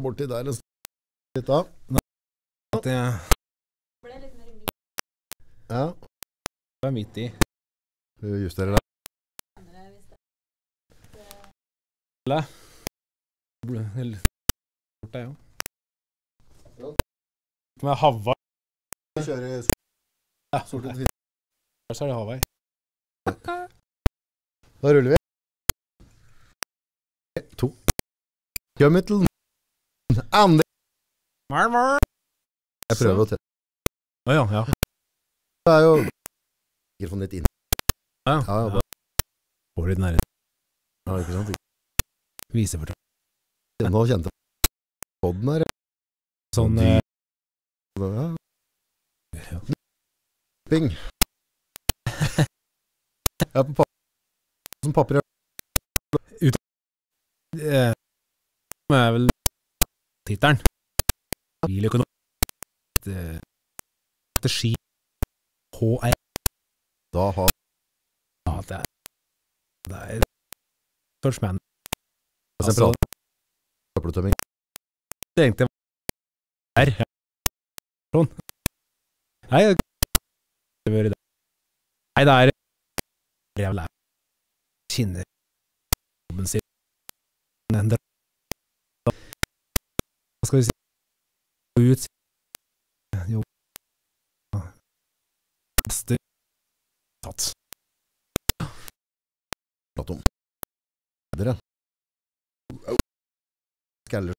borti der en litt da. Ja. Det midt i. Du justerer det. Bort det, jo. Med Havai. Kjører Ja, sorte så er det Havai. Da ruller vi. 2. Kjør til Andi. Jeg prøver å tette. Ja. Det er jo mikrofonen litt inn. Ja. Bare. Får litt nære. Ja, ikke sant? Viser for det. Nå kjente jeg podden her. Sånn... Ja. Ping. Jeg er på papir. Som papir. Det er vel tittelen. Biløkonom. Strategi. HR. Da har Ja, det er First Man. altså, søppeltømming. Det er egentlig her. Ja. Sånn. Nei, det er jævla kinner jobben sin. Hva skal vi si? Ut jobb. Beste tatt. Platon. Dere. Skaller.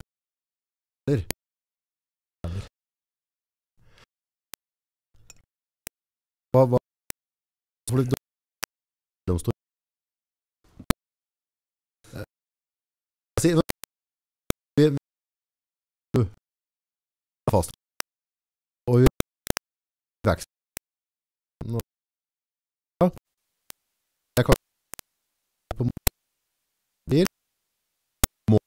Hva så blir det domstol? Si nå. Vi fast. Og vi vekst. Nå. Ja. Jeg kan på bil. Må.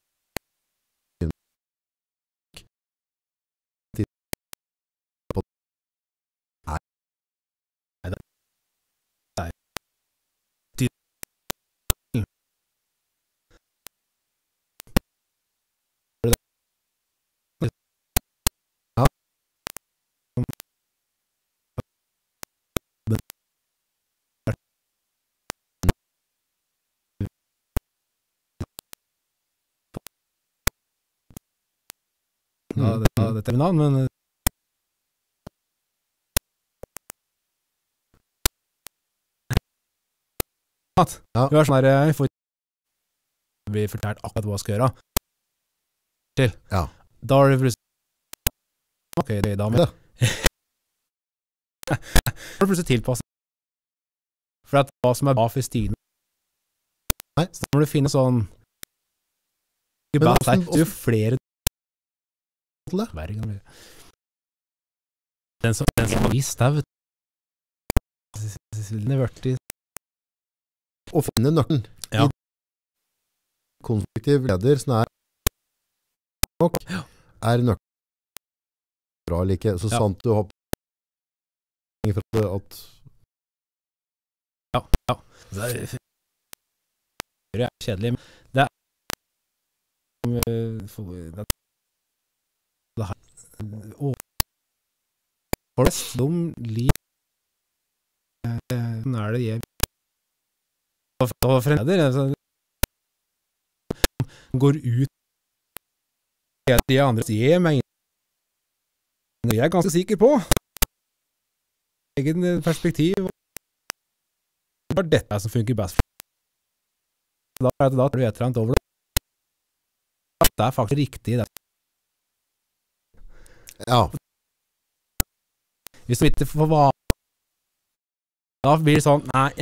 Dette er min navn, men Ja. Vi har sånn her, jeg får bli fortalt akkurat hva jeg skal gjøre. Til. Ja. Da har det plutselig ok, det er dame. Da har det plutselig tilpasset. For at hva som er bra for stigen. Nei. Så da må du finne sånn det er jo flere den som har vist deg å finne nøkkelen ja. I konstruktiv leder som er nok er nøkkelen bra like så sant du har for at det er kjedelig det og flest de liker er det jeg og freder går ut de andre sier meg jeg er ganske sikker på egen perspektiv det var dette som funker best da er det et eller annet over det er faktisk riktig det. Ja. Hvis du ikke får hva da blir det sånn nei,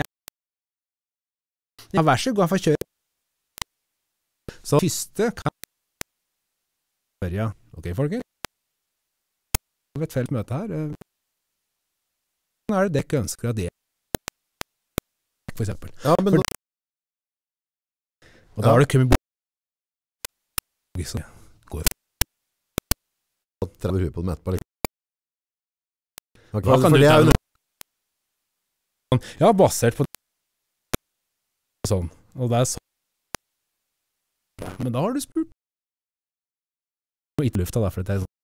ja, vær så god for å kjøre så første kan ja, ok folkens vi har et felt møte her nå er det dere ønsker av det for eksempel ja, men og da har det kommet så går at trever huet på dem etterpå hva kan du ta ja, basert på sånn og det er sånn men da har du spurt Og ikke lufta da, for det sånn.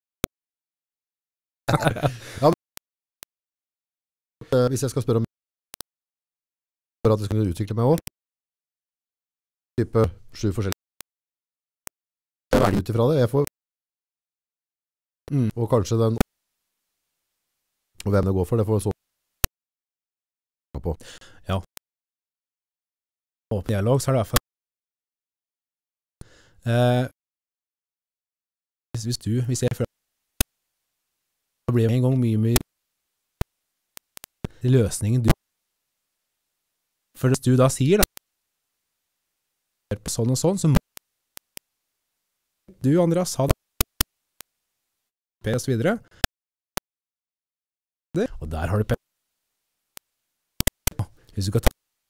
Hvis jeg skal spørre om for at jeg skal utvikle meg også, type 7 forskjellige velger ut ifra det, jeg får og kanskje den og hvem det går for, det får så på. Ja. Åpen dialog, så er det i hvert fall hvis jeg føler det blir en gang mye løsningen du for hvis du da sier da sånn og sånn, så må du, Andreas, sa det og så videre og der har du hvis du kan ta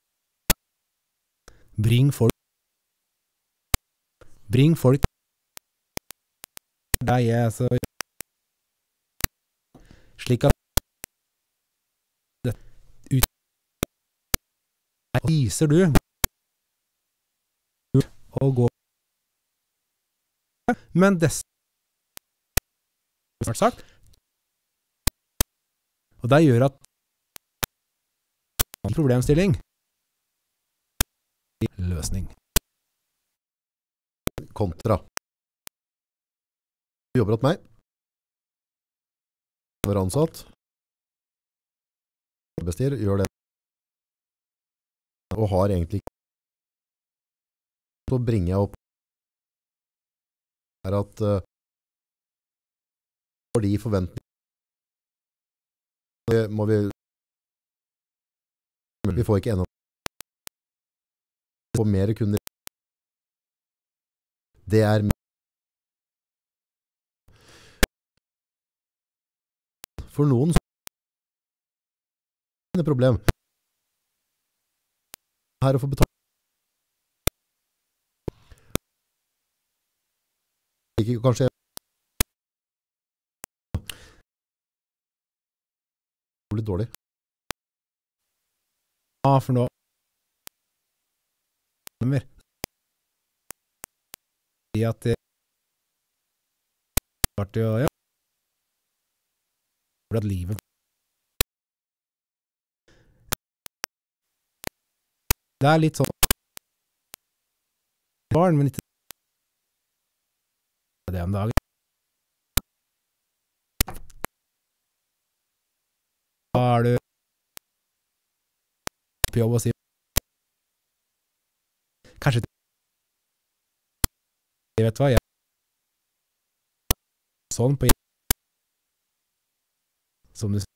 bring folk deg så slik at det ut viser du og gå men dess sagt og det gjør at problemstilling løsning kontra du jobber åt meg være ansatt arbeidsgiver gjør det og har egentlig så bringer jeg opp er at for de forventningene det må vi får ikke enda få mer kunder det er for noen problem her å få betalt ikke kanskje litt dårlig ja, for nå i at det var til å ja for at livet det er litt sånn barn, men ikke det om dagen da er du på jobb og sier kanskje jeg vet hva jeg sånn på som du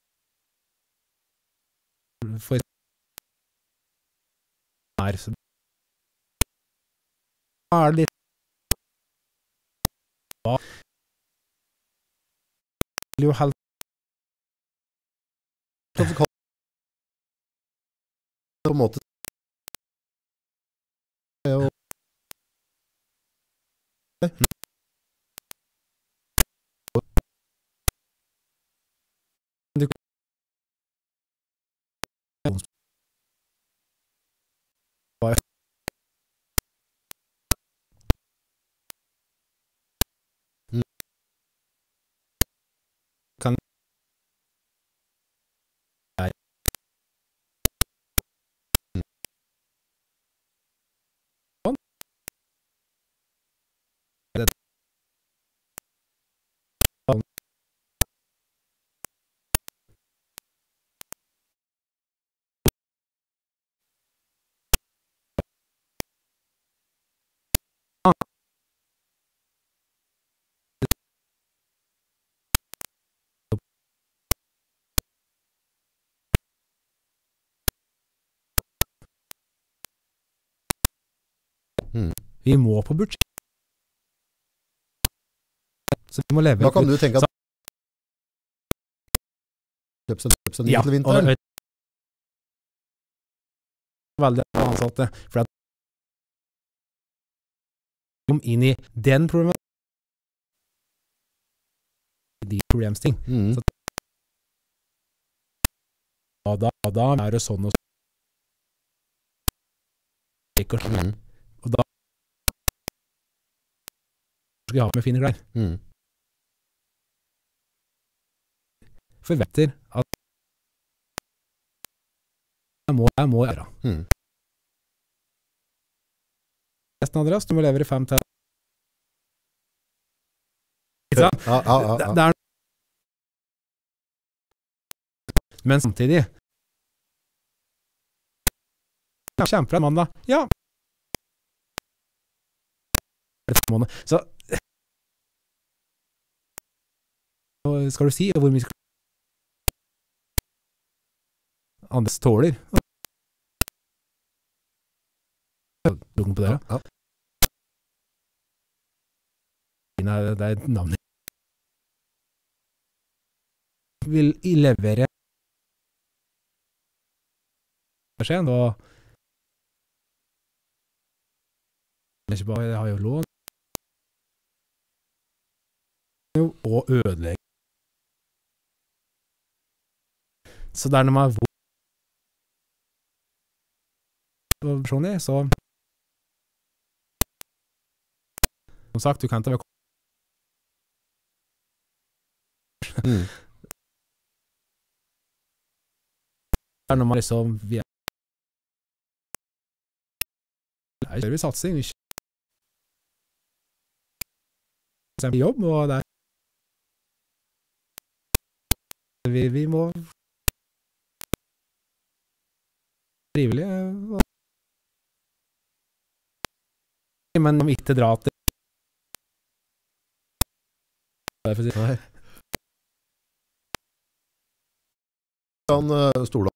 for her så er det litt da vil jo helst på en måte kan vi må på budsjett så vi må leve da kan du tenke at kjøpsen ja, til vinteren veldig ansatte for at kom inn i den de problemsting så da er det sånn og da skal jeg ha med fine klær forventer at jeg må gjøre. Resten, Andreas, du må levere 5 til. Ja. Det er men samtidig kjempebra mandag. Ja. Så skal du si hvor mye Anders tåler? Lungen på dere? Ja. Det er navnet. Vil levere beskjeden, og jeg har jo lån og ødelegge. Så der når man personlig, så som sagt, du kan ikke være der når man liksom vi kjører vi satsing, vi kjører jobb, og der vi må trivelig men om ikke dra til Nei. Han stoler.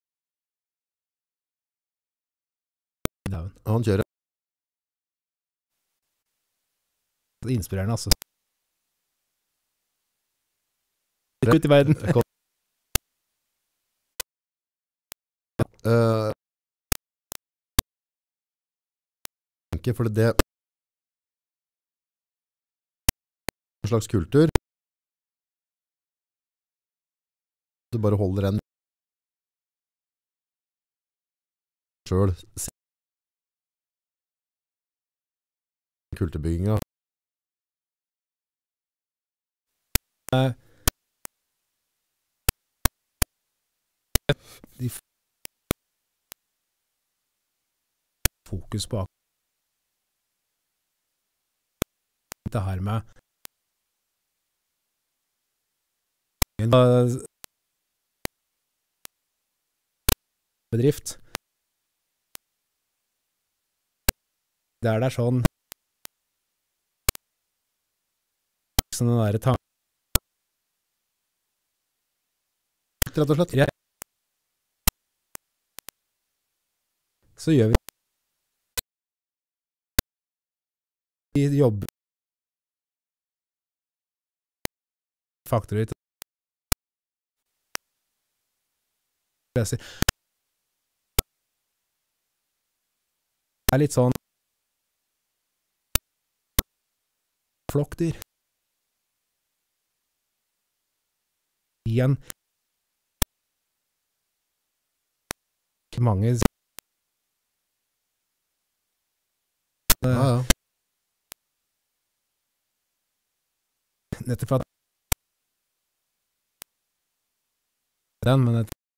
Han kjører. Det er inspirerende, altså. Ut i verden. For det en slags kultur du bare holder en selv kulturbygginga fokus på det her med bedrift. Det er sånn den der tanken rett og slett. Så gjør vi jobber faktorer til det er litt sånn flokkdyr igjen mange nettopp at den, men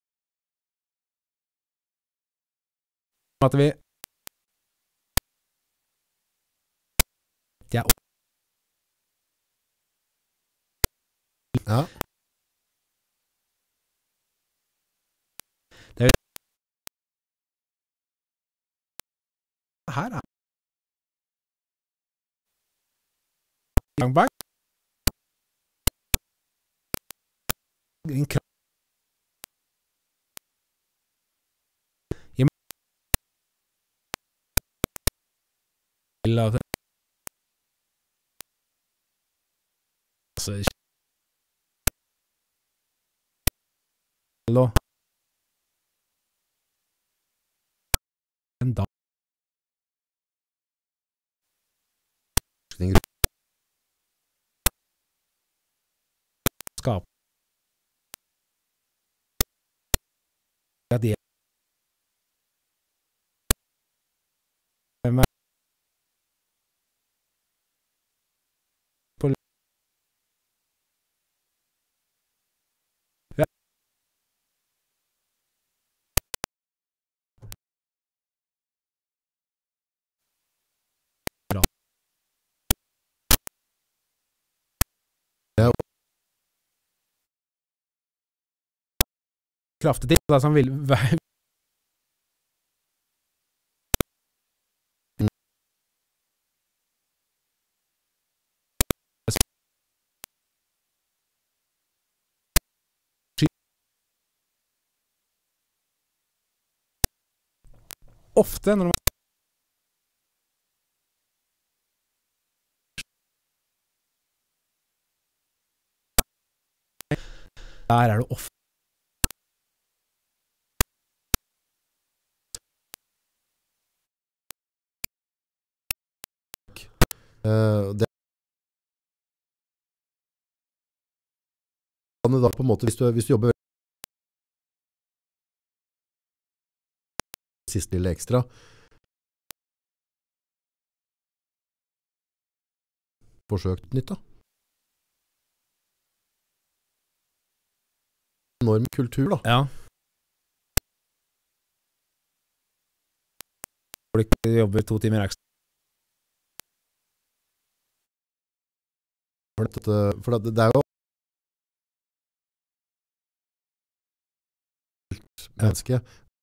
at vi ja. Det er her da. Langbak. En kraft. En dag skap ja, det kraftig til, da, som vil ofte når man der det ofte det kan da på en måte, hvis du jobber siste lille ekstra, forsøkt nytt da. Enorm kultur da. Ja. Folk jobber 2 timer ekstra. For det er jo menneske.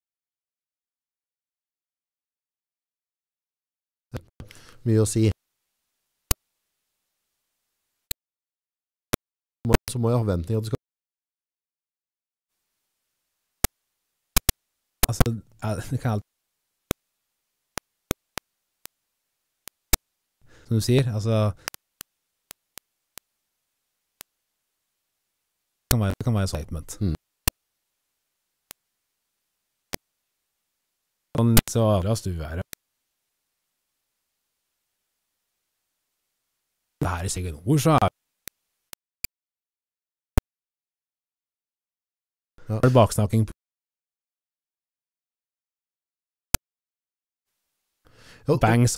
Mye å si. Så må jeg ha forventning at du skal Altså, det kan alt som du sier, altså det kan være statement. Sånn så avrast du er det her er sikkert ord, så er det baksnakking bangs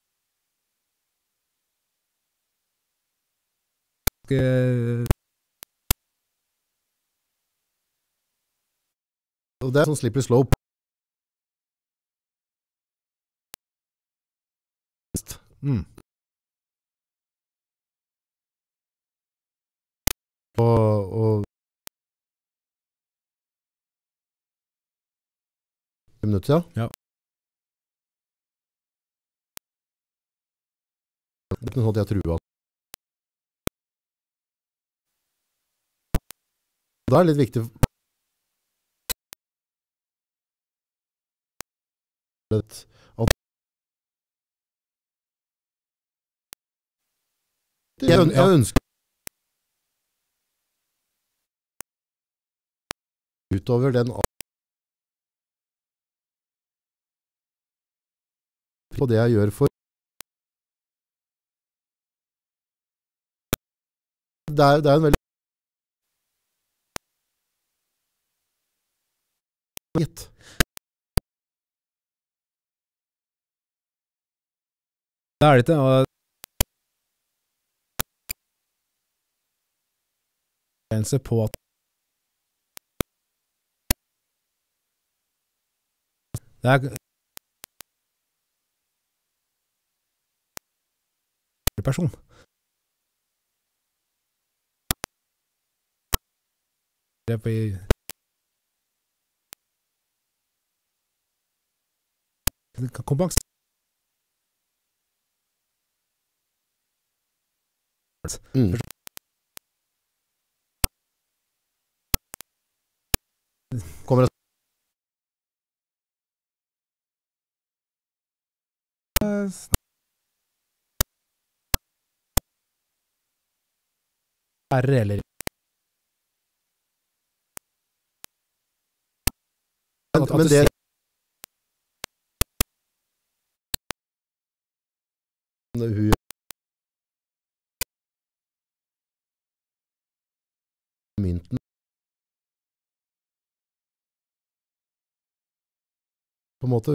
og det er sånn slippery slope. Og minutter, ja. Det er ikke noe sånn at jeg tror at da er det litt viktig at jeg ønsker utover den på det jeg gjør for det er en veldig gitt. Det er det ikke, og på at det er person. Det er på kompaks. Kommer det eller men det mynten på en måte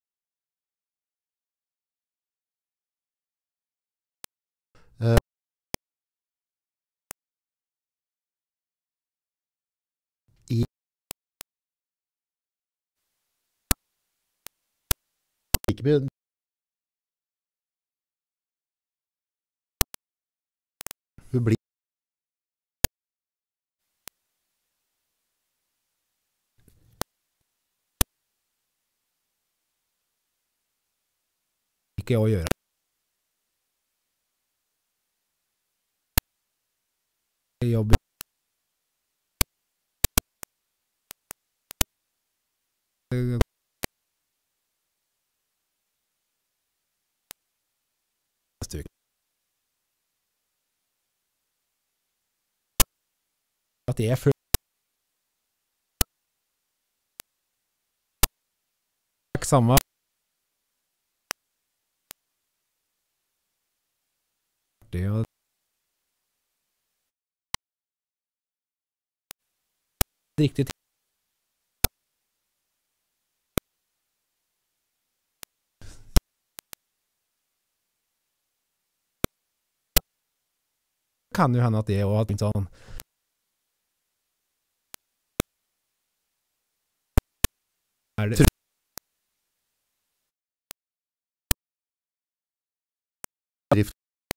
ikke mye hun blir skal jeg også gjøre. Jeg jobber at jeg føler samme det og riktig kan jo hende at det også har tenkt sånn det drift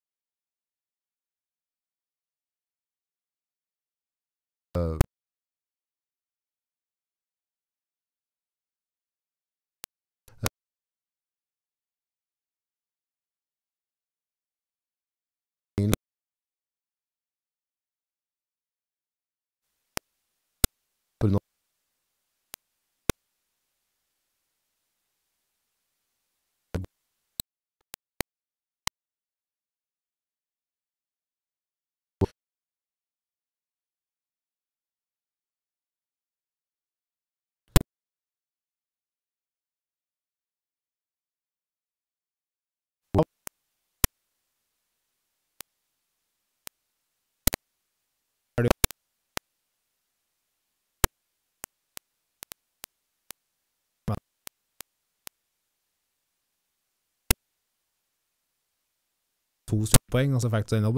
to poeng, og så fikk du en jobb.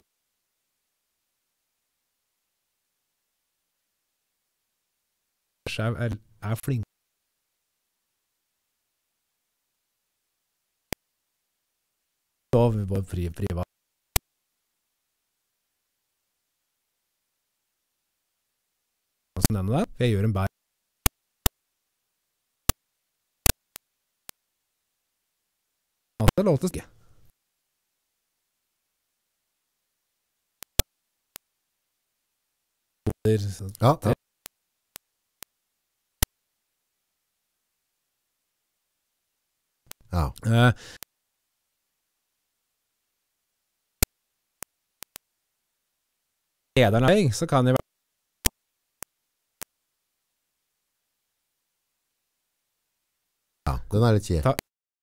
Er flink. Da vi bare privat. Sånn denne der. Jeg gjør en bær. Det er lov til å skrive. Ja, ja. Ja. Lederen så kan jeg Ja, den er litt kjent.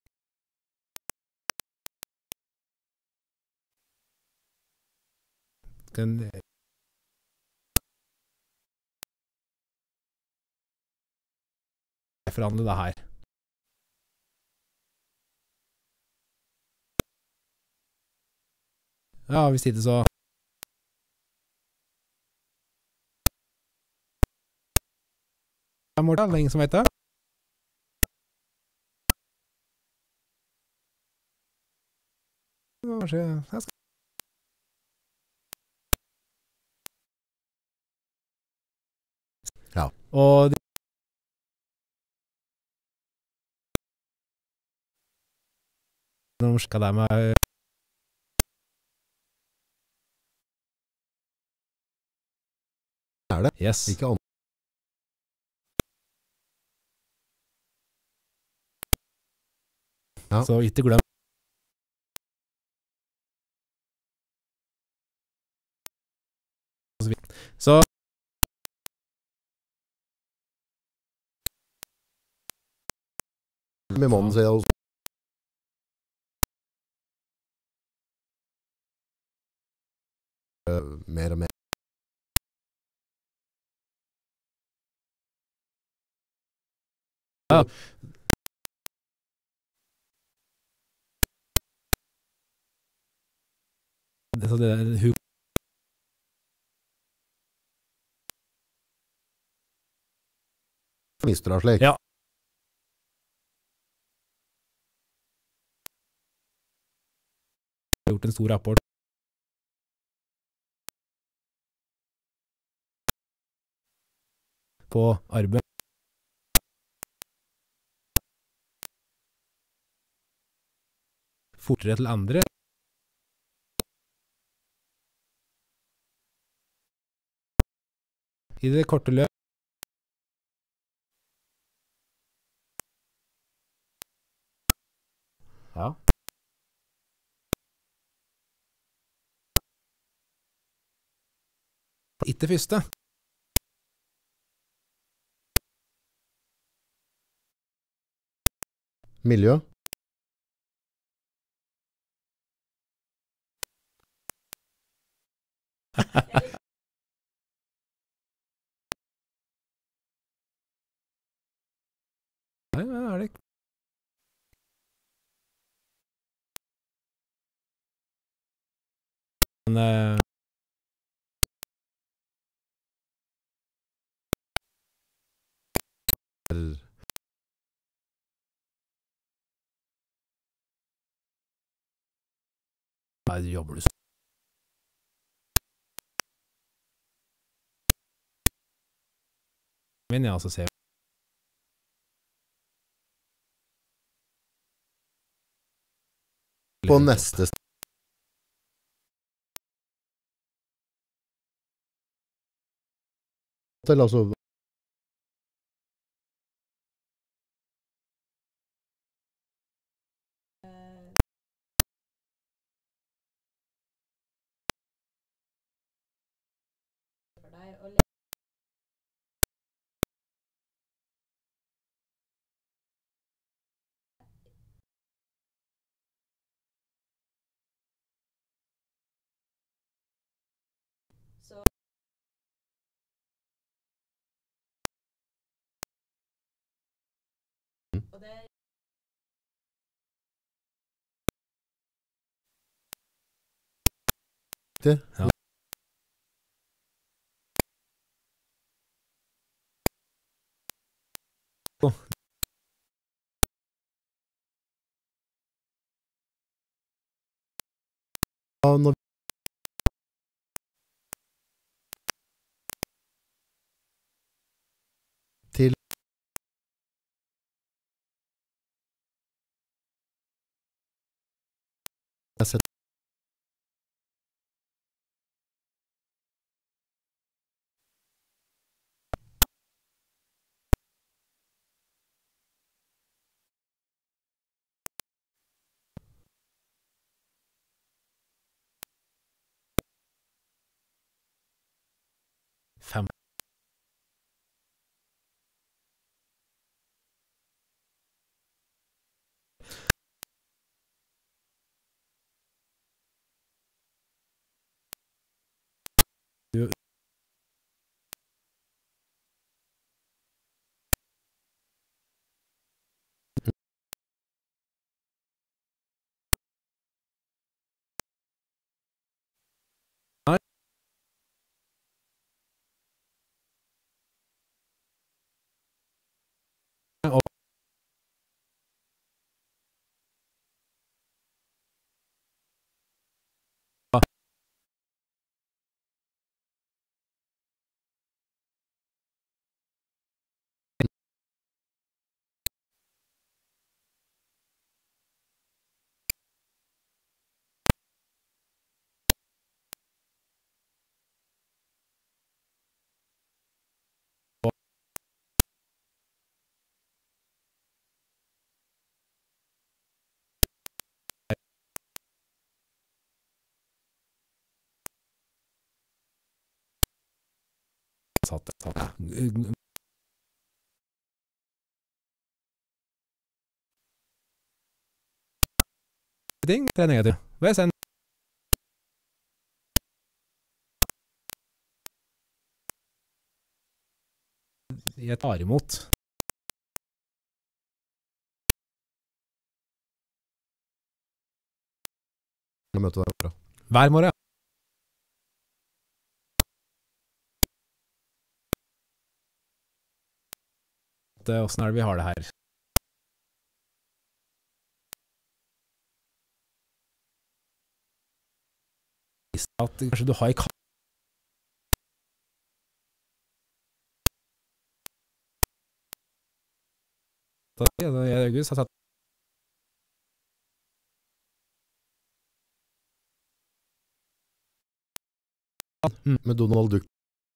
Kan forhandle det her. Ja, hvis ikke så det er ingen som vet det. Kanskje jeg skal Ja. Og når skal det med Er det? yes. Ikke annet. Ja. Så ikke glem så Med mannen sier jeg mer og mer. Ja. Så det er Mister det slik. Ja. Gjort en stor rapport. På arbeid. fortere til andre. I det korte løp. Ja. Ikke første. Miljø. Nei, er det ikke. Men nei, jobber du så. Men jeg altså ser. På neste til, altså det. Ja. Ja, når til jeg setter Fem. Du. Nei. Og satt. Ting, det er negativ. Hva er sen? Jeg tar imot. møte deg bra. Hver morgen. Hvordan er det vi har det her? At kanskje du har i I august har jeg satt med Donald Duck.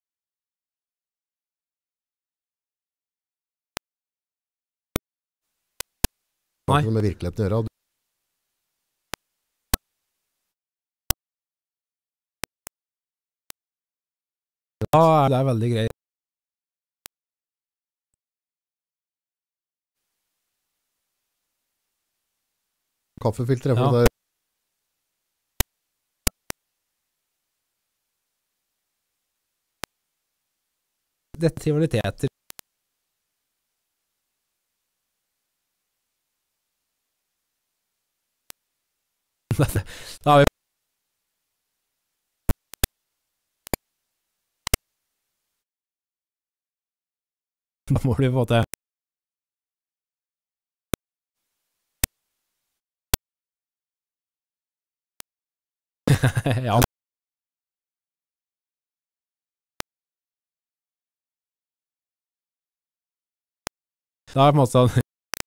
Det har ikke noe med virkeligheten å gjøre. Ja, det er veldig greit. Kaffefilter er for Ja. det der. Dette trivialiteter. Da har vi Da må du få til. Ja. Da er det på en måte sånn.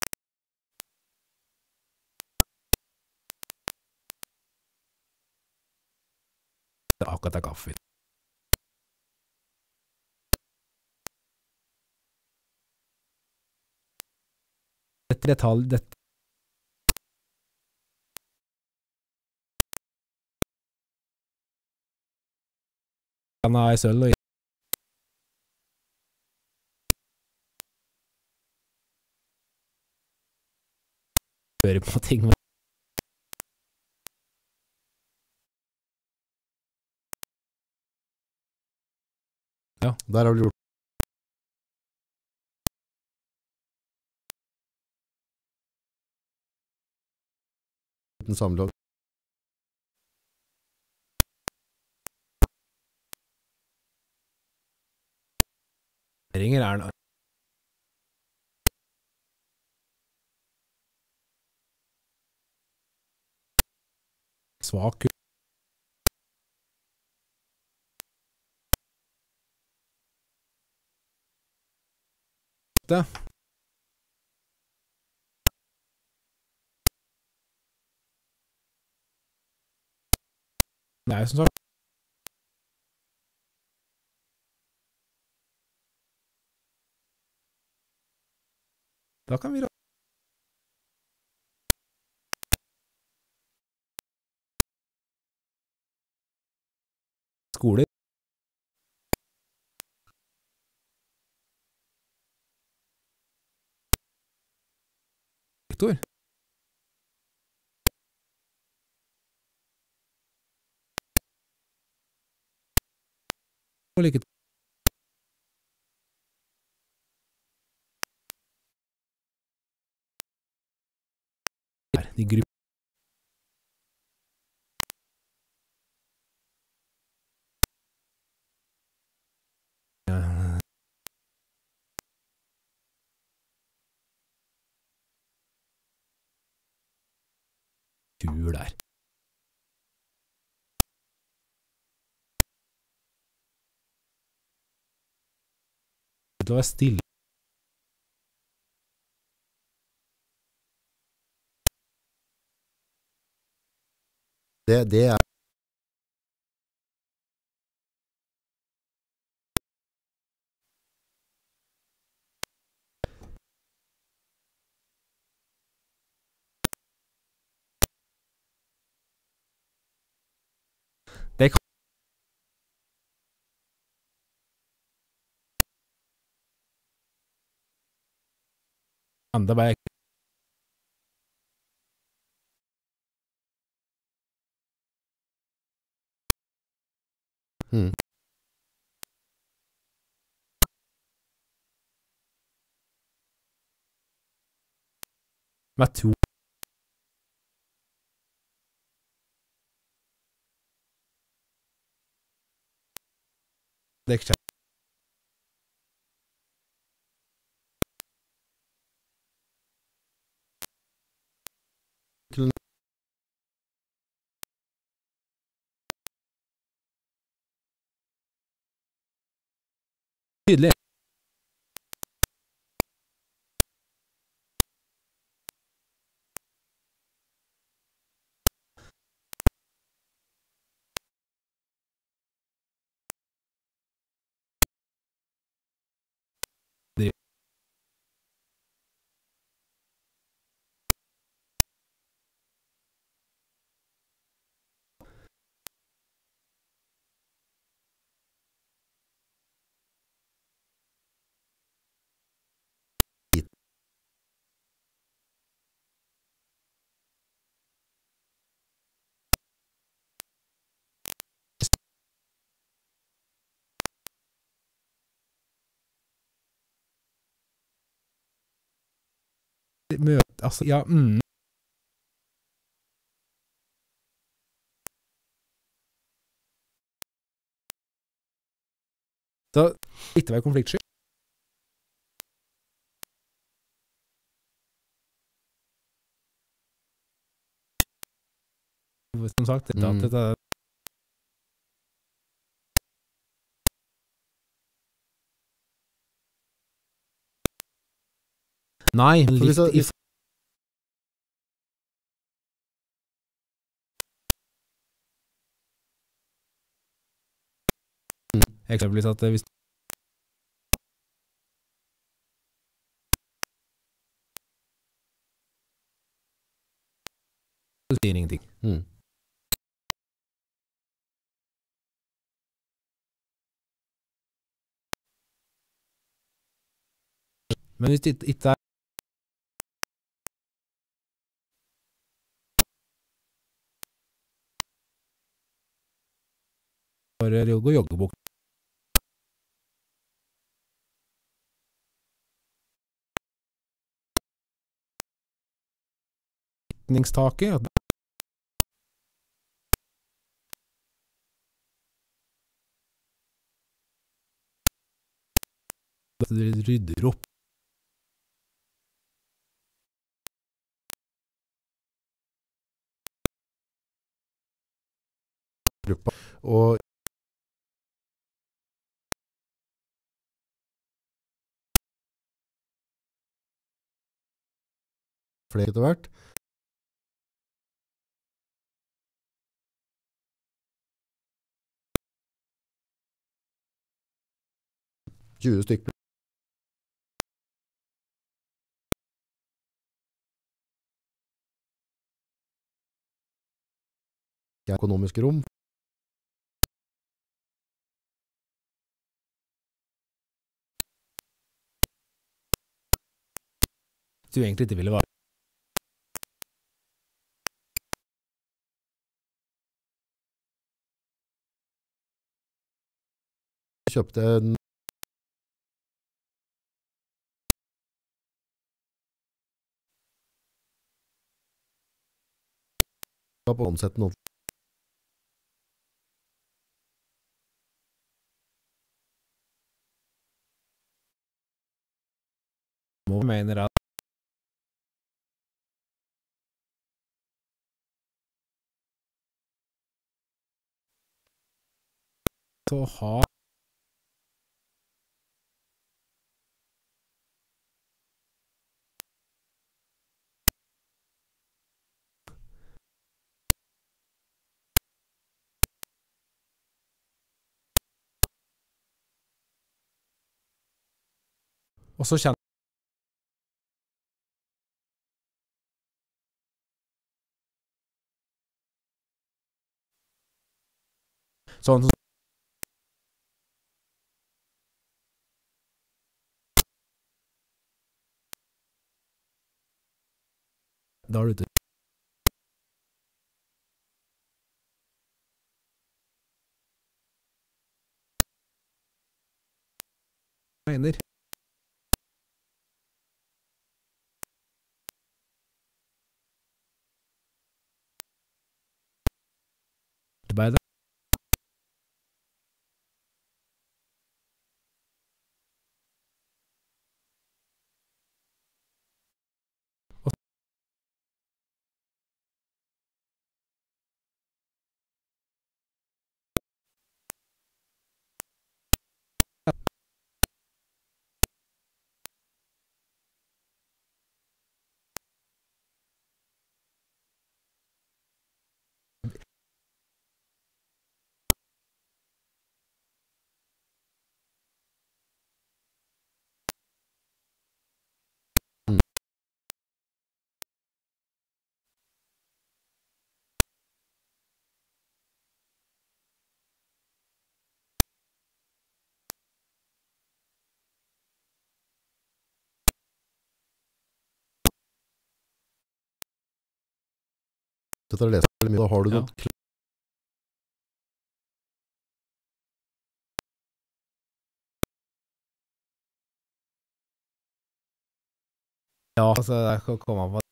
Det er akkurat det kaffe. Dette detalj, dette. Han er i sølv og gjøre på ting. Ja, der har du gjort. Uten sammenlagt. Ringer er den. Svak. Det. Det er jo som sagt. Da kan vi skoler. Rektor. Og lykke til. De grupper. Tur der. Det var stille. Det er Det kan enda bare med to. Det er ikke tydelig. møte, altså, ja, Så, ikke være konfliktsky. Som sagt, dette Nei, litt eksempelvis at hvis du sier ingenting. Men hvis det ikke er bare joggebukk taket, at du rydder opp. Og flere etter hvert. «20 stykker. Økonomiske rom. Du egentlig ikke ville være. Kjøpte en på å omsette noe. Må mener at å ha og så kjenner sånn da er du ute. Mener. Arbeid. Til å lese veldig mye. Da har du Ja. noe Ja, altså, jeg kan komme på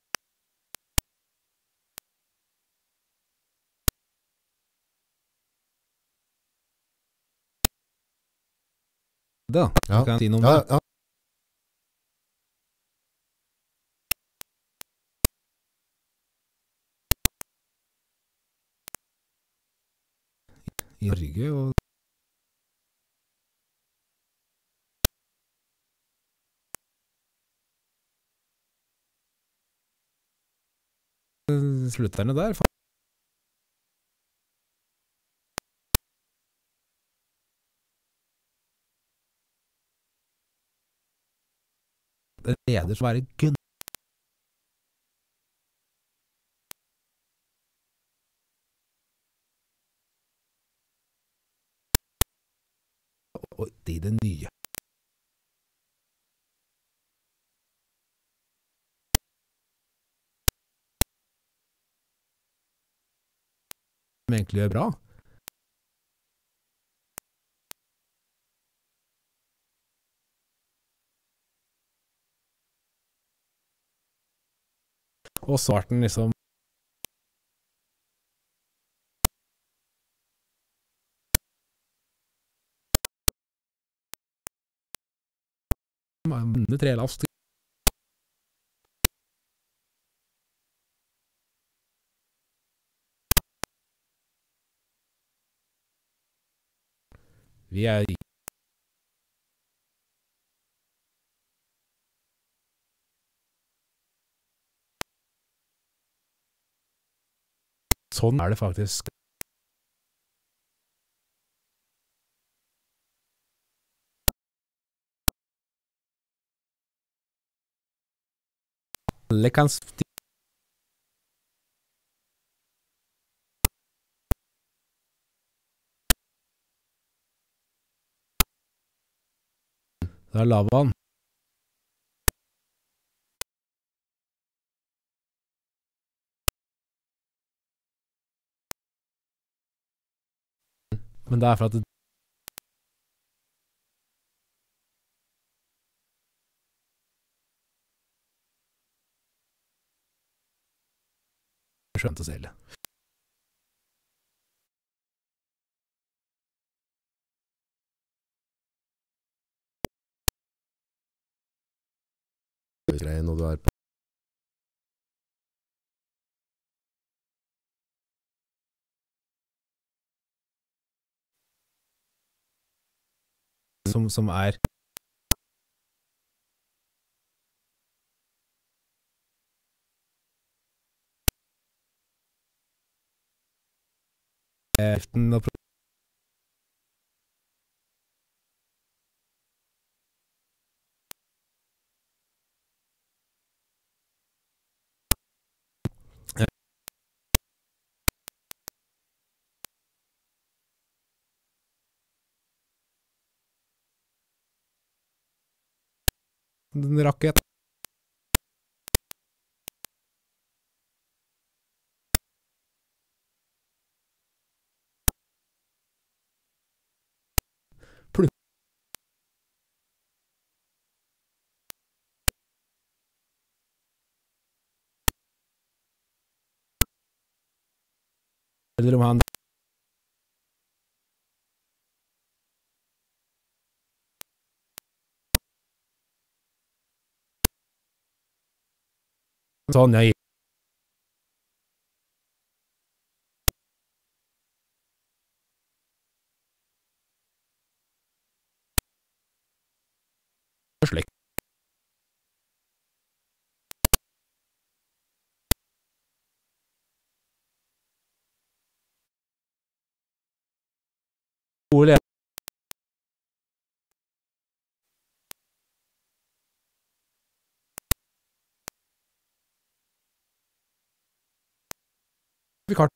det, da. Ja. Kan jeg si noe om Ja, det? ja. I Norge, og slutterne der. Det er leder som er i gunn. Og i det nye. Som egentlig gjør bra. Og så ble den liksom vunnet 3 laps. Vi er sånn er det faktisk. Alle kan det er lavaen. Men det er for at det er skjønt å seile. Når du er på Som er driften og den rakett. Eller om han sånn, jeg gir slik. Ole, vi kart.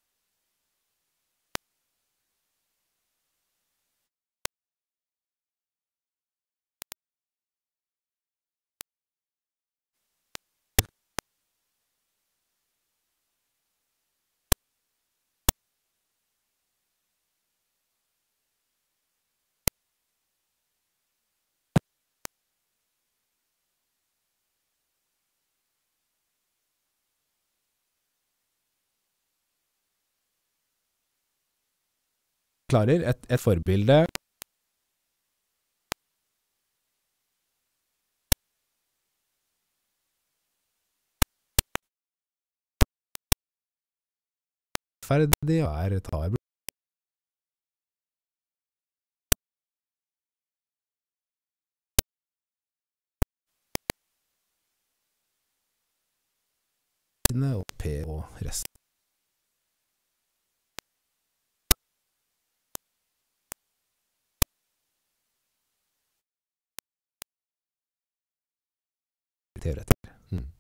klarer et forbilde ferdig og tar og P og resten. Teoretikere.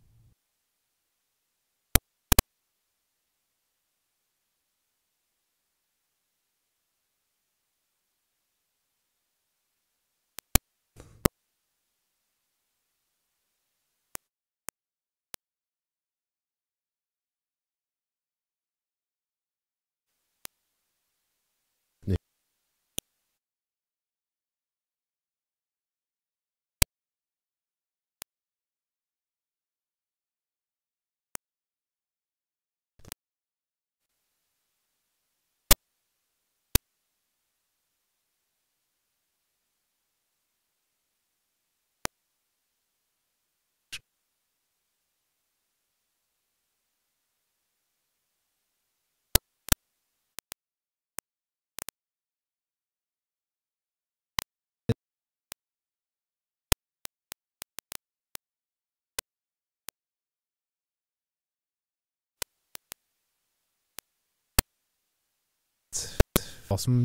Hva som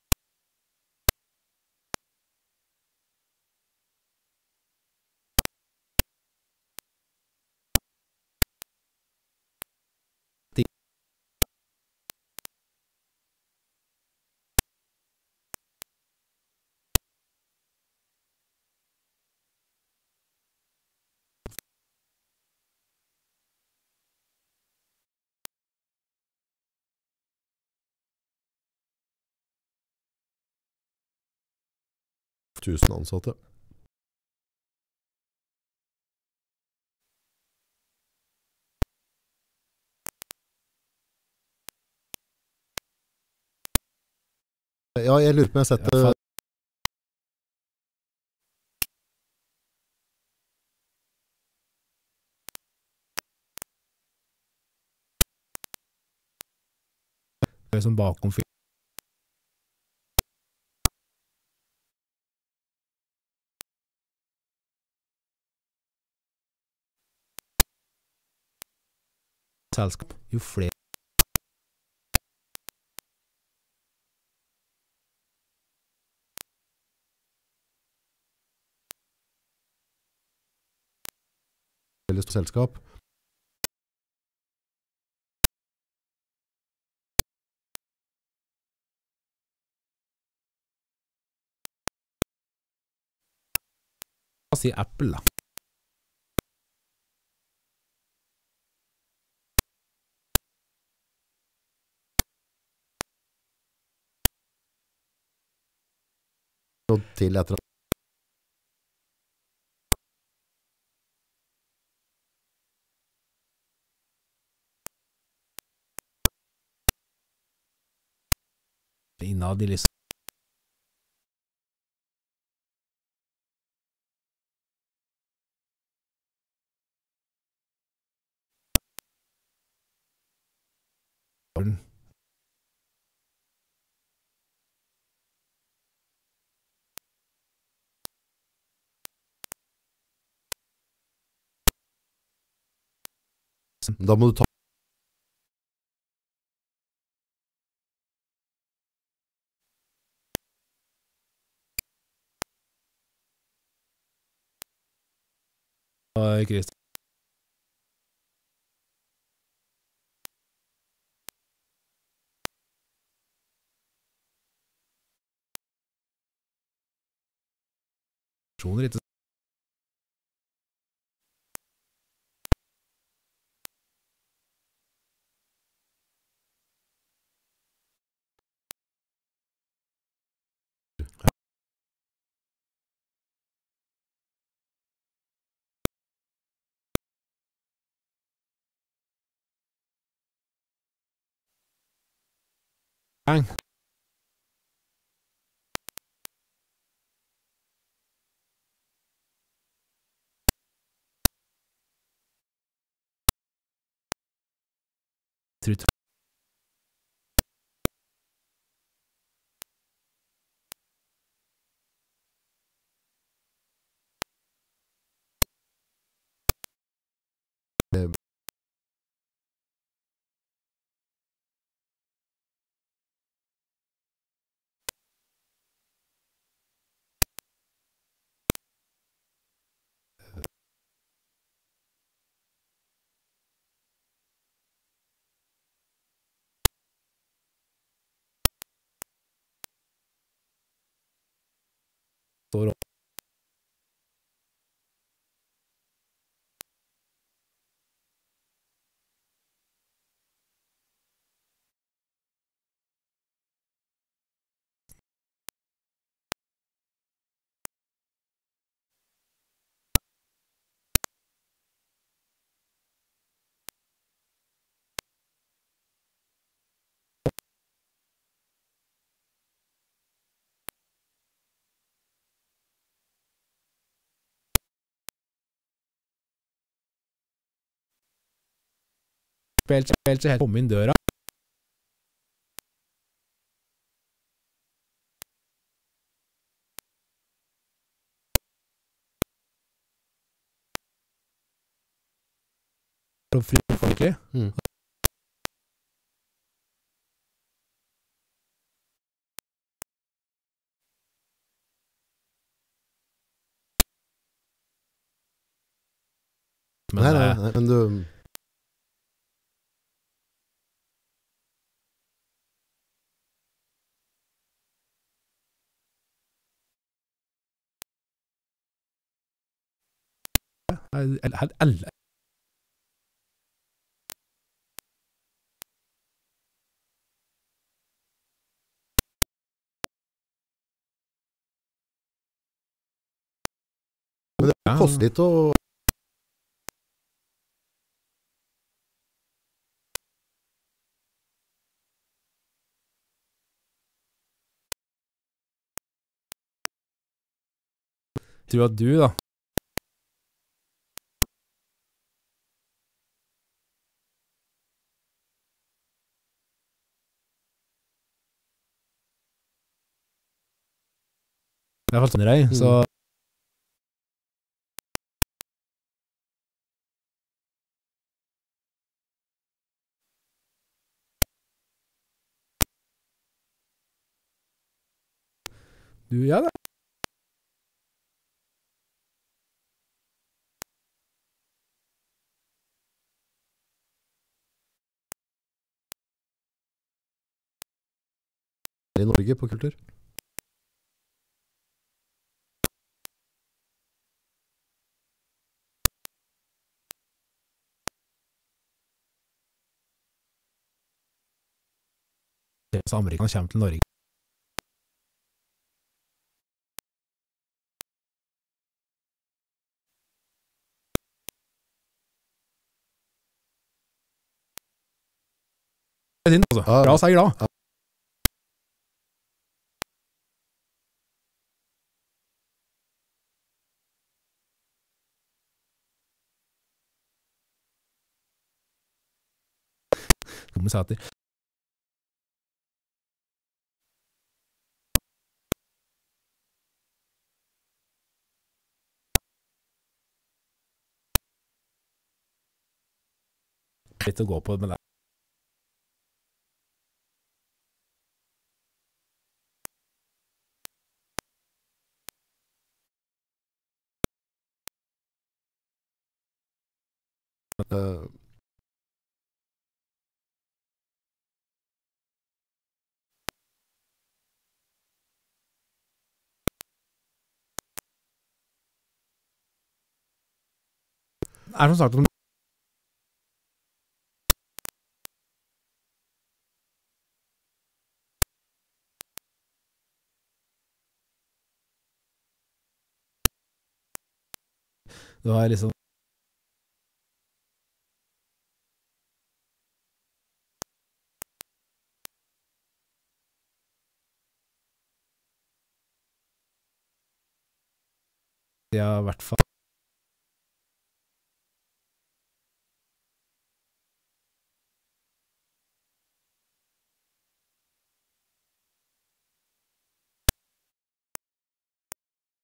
Tusen ansatte. Ja, jeg lurer på om jeg har sett det. som bakom selskap, jo flere selskap. Hva sier Apple da? Og til etter Innad i liksom Da må du ta Kristian ikke gang. Tror står spilte helt om inn døra. Og fri folkelig. Nei, men du... Men det koster litt å... Tror at du da I hvert fall sånn deg, så du, ja da. I Norge på kultur. Så amerikanerne kommer til Norge. Bra seier da. Dumme sæter. Litt å gå på med det. Som sagt om du har liksom ja, I hvert fall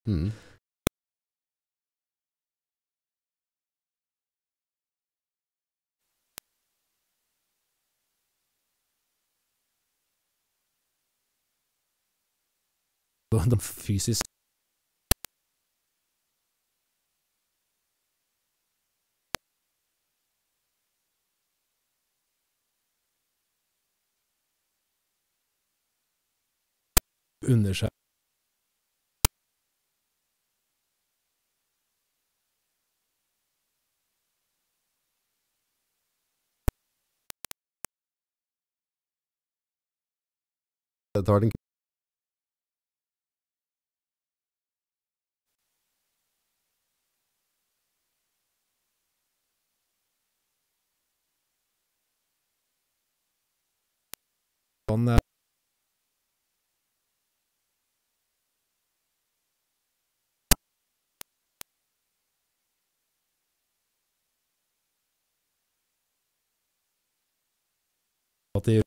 Mm. De fysisk under seg. Jeg tar den Sånn, at de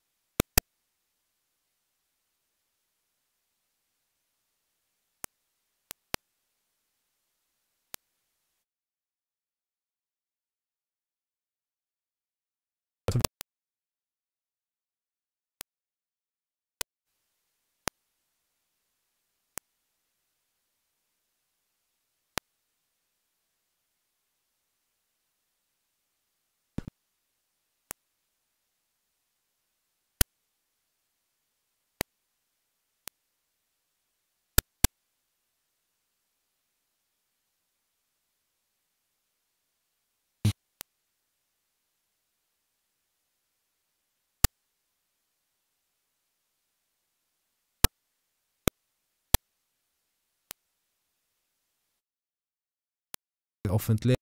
offentlig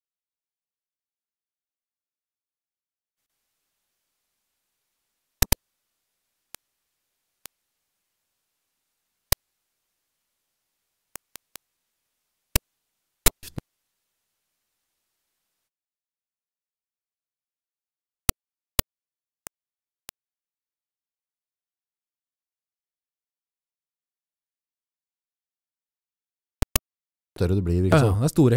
større det blir, Ja, ikke ja, sant? det er store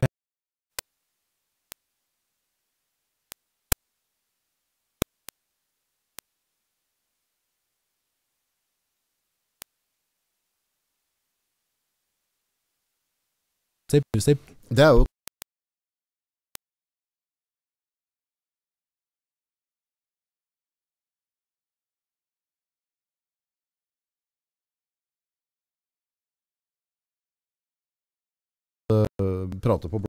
se Det er jo prate på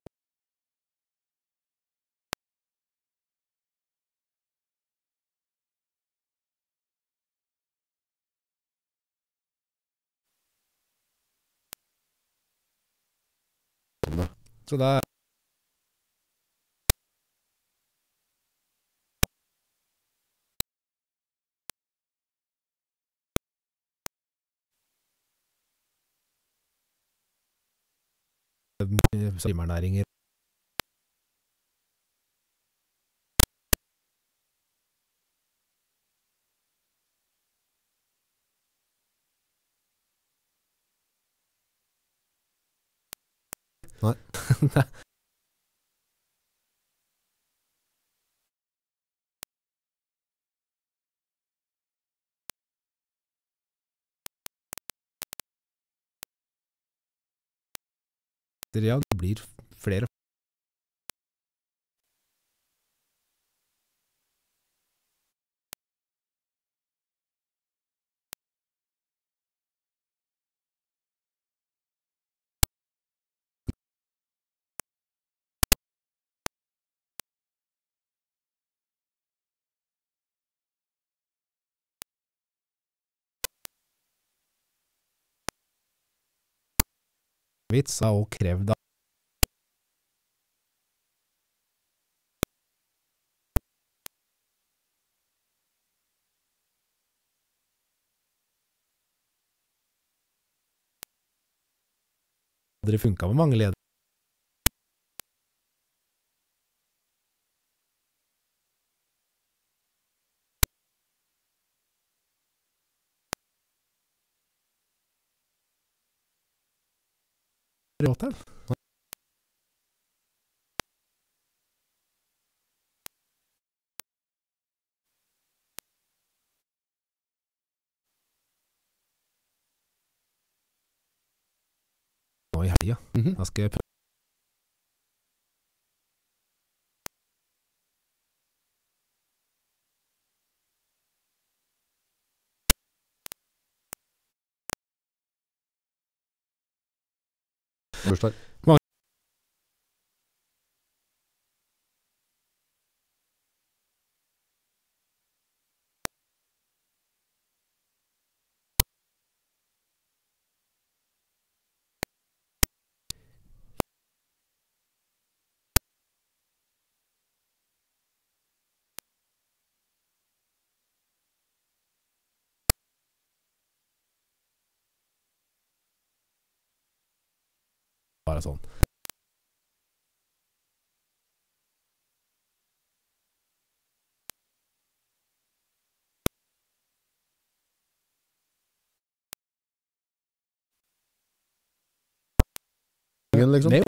blodene. Så da primærnæringer Nei. Ja, det blir flere vits og krevd at det funket med mange ledere. råd til. Nå i helga. Da skal jeg prøve. Bursdag. Bare sånn. Liksom. Det er jo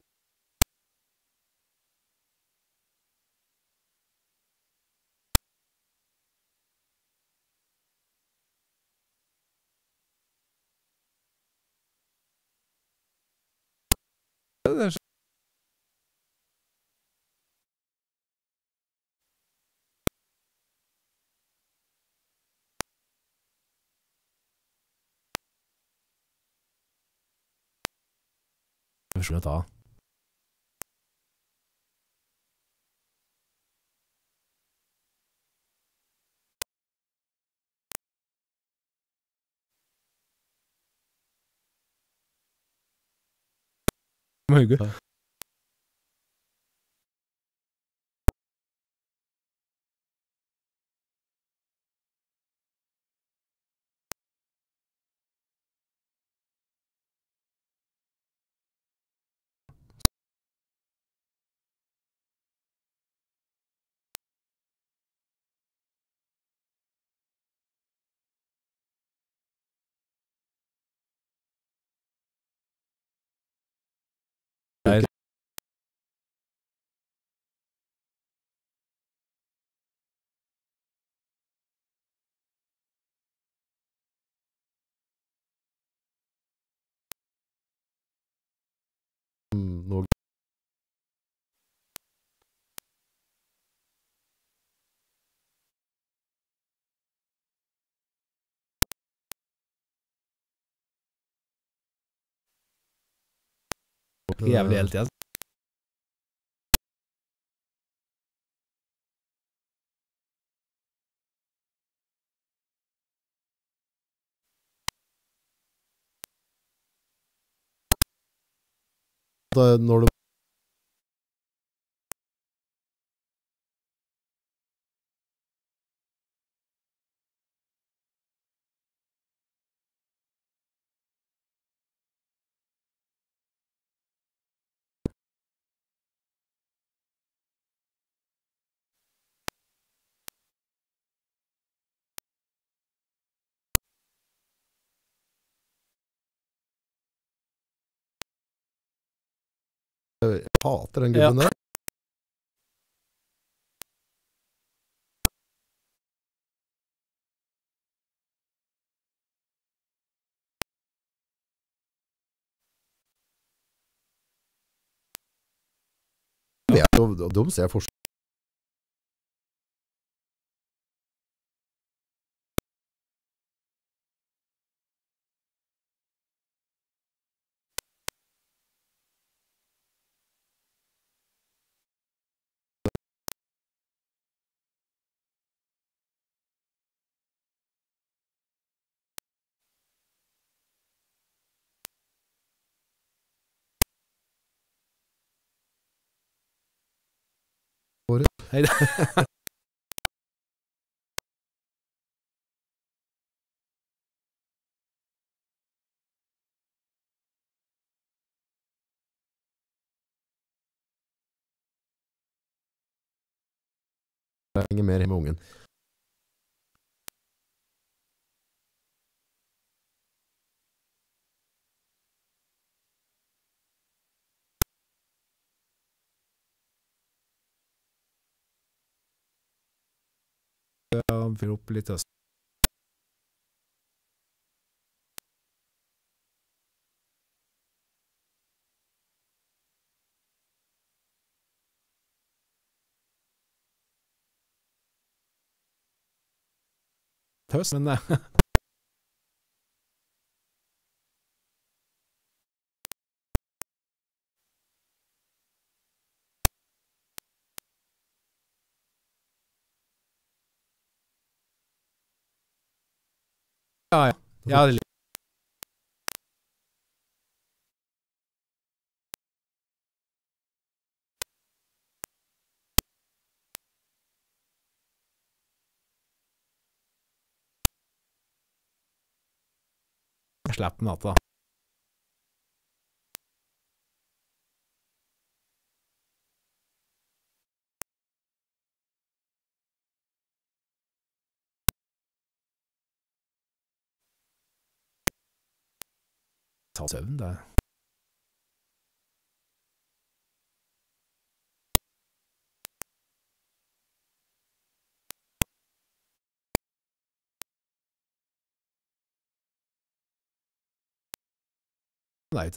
det er så ta. Hugge. Noe. Jævlig hele tiden. Når du hater den gubben der. De ser forskjell. Hei da. Jeg henger mer hjemme med ungen. fyller opp litt øst. Tøs, men ja, det slipper den da. Ta søvn, det. Nei,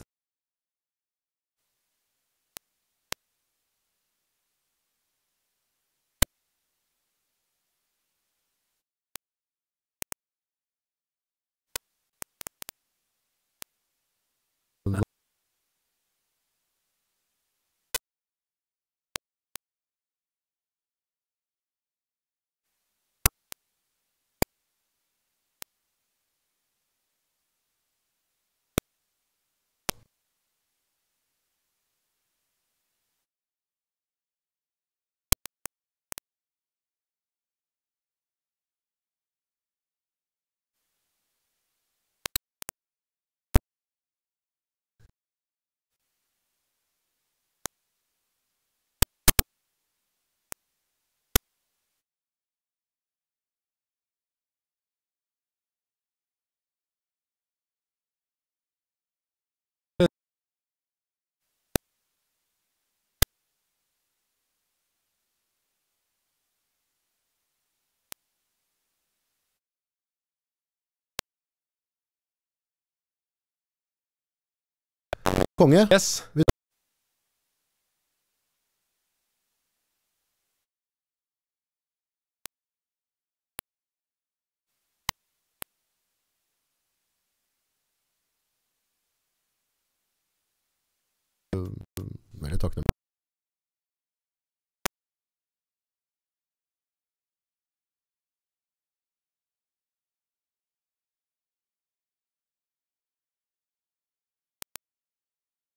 Konge. yes. Veldig takknemlig.